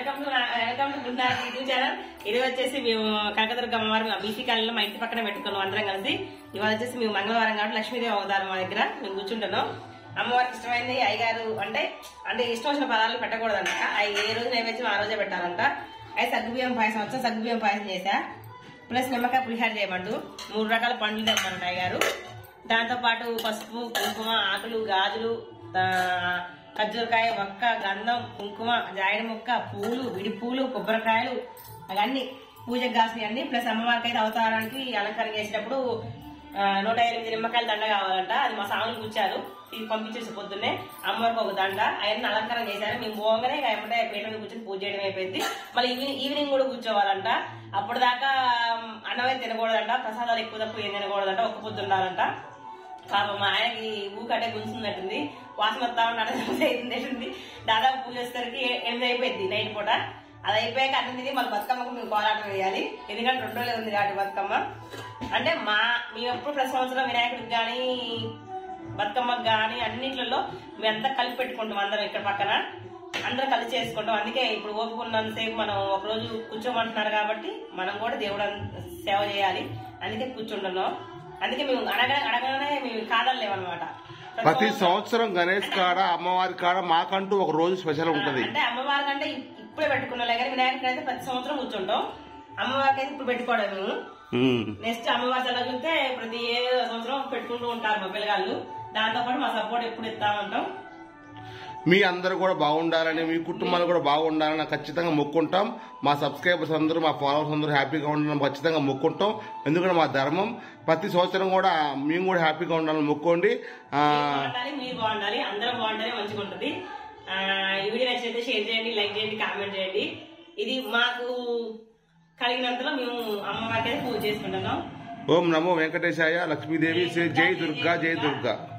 Welcome to good night YouTube channel. ఇది వచ్చేసి మేము కనకదుర్గ అమ్మవారు బీసీ కాలంలో మా ఇంటి పక్కన పెట్టుకున్నాం అందరం కలిసి. ఇవాళ వచ్చేసి మేము మంగళవారం కాబట్టి లక్ష్మీదేవి అవతారం మా దగ్గర మేము కూర్చుంటున్నాం. అమ్మవారికి ఇష్టమైంది అయ్యగారు అంటే ఇష్టం వచ్చిన పదాలు పెట్టకూడదంట. ఏ రోజు నైవేద్యం ఆ రోజే పెట్టాలంట. అయితే సగ్గుబియ్యం పాయసం వచ్చా, సగ్గుబియ్యం పాయసం చేశా. ప్లస్ నిమ్మకాయ పులిహార చేయమంటూ 3 రకాల పండ్లు తెమ్మంట అయ్యగారు. దాంతో పాటు పసుపు, కుంకుమ, ఆకులు, గాజులు, ఖర్జూరకాయ, వక్క, గంధం, కుంకుమ, జాయిడి ముక్క, పూలు, విడి పూలు, కొబ్బరికాయలు అవన్నీ పూజకు కాసినవి అన్ని. ప్లస్ అమ్మవారికి అయితే అవతారానికి అలంకరణ చేసేటప్పుడు 108 నిమ్మకాయల దండ కావాలంట. అది మా సాములు కూర్చారు, ఇది పంపించేసి పొద్దున్నే అమ్మవారికి ఒక దండ అవన్నీ అలంకరణ చేశారు. మేము పోగానే ఏమంటే పీట మీద కూర్చొని పూజ చేయడం అయిపోయింది. మళ్ళీ ఈవినింగ్ కూడా కూర్చోవాలంట. అప్పుడు దాకా అన్నమే తినకూడదంట, ప్రసాదాలు ఎక్కువ తక్కువ ఏం తినకూడదంట, ఒక్క పొద్దు ఉండాలంట. పాపం మా ఆయనకి ఊకటే గుంజుతున్నట్టుంది, వాసన వస్తా ఉంటుంది. దాదాపు పూజ వచ్చేసరికి 8 అయిపోయింది నైట్ పూట. అది అయిపోయాక అన్నింది మళ్ళీ బతుకమ్మకు మేము పోరాటం వేయాలి. ఎందుకంటే 2 రోజులే ఉంది కాబట్టి బతుకమ్మ. అంటే మేము ఎప్పుడు ప్రతి సంవత్సరం వినాయకుడికి కానీ బతుకమ్మకి కానీ అన్నిట్లలో మేమంతా కలిపి పెట్టుకుంటాం. అందరం ఇక్కడ పక్కన అందరం కలిసి చేసుకుంటాం. అందుకే ఇప్పుడు ఓపుకున్నంతసేపు మనం ఒకరోజు కూర్చోమంటున్నారు కాబట్టి మనం కూడా దేవుడు సేవ చేయాలి. అందుకే కూర్చుంటున్నాం. అందుకే మేము అడగగానే మేము కాదలేమన్నమాట. ప్రతి సంవత్సరం గణేష్ కాడ అమ్మవారి కాడ మాకంటూ ఒక రోజు స్పెషల్ ఉంటది. అంటే అమ్మవారి కంటే ఇప్పుడే పెట్టుకున్నాలే కానీ వినాయకుడికి అయితే ప్రతి సంవత్సరం కూర్చుంటాం. అమ్మవారికి అయితే ఇప్పుడు పెట్టుకోవడం మేము. నెక్స్ట్ అమ్మవారి ఎలా చూస్తే ప్రతి సంవత్సరం పెట్టుకుంటూ ఉంటారు మా పిల్లగాళ్ళు. దాంతో పాటు మా సపోర్ట్ ఎప్పుడు ఇస్తామంటాం. మీ అందరూ కూడా బాగుండాలని, మీ కుటుంబాలు కూడా బాగుండాలని ఖచ్చితంగా మొక్కుంటాం. మా సబ్స్క్రైబర్స్ అందరూ, మా ఫాలోవర్స్ అందరూ హ్యాపీగా ఉండాలని ఖచ్చితంగా మొక్కుంటాం. ఎందుకంటే మా ధర్మం. ప్రతి సంవత్సరం కూడా మేము కూడా హ్యాపీగా ఉండాలని మొక్కోండి. మీరు బాగుండాలి, అందరం బాగుండాలి, మంచిగా ఉంటుంది. ఈ వీడియో నచ్చితే షేర్ చేయండి, లైక్ చేయండి, కామెంట్ చేయండి. ఇది మాకు కలిగినంతలో మేము అమ్మవారికి పూజ చేసుకుంటున్నాం. ఓం నమో వెంకటేశాయ. లక్ష్మీదేవి శ్రీ జై దుర్గా, జై దుర్గా.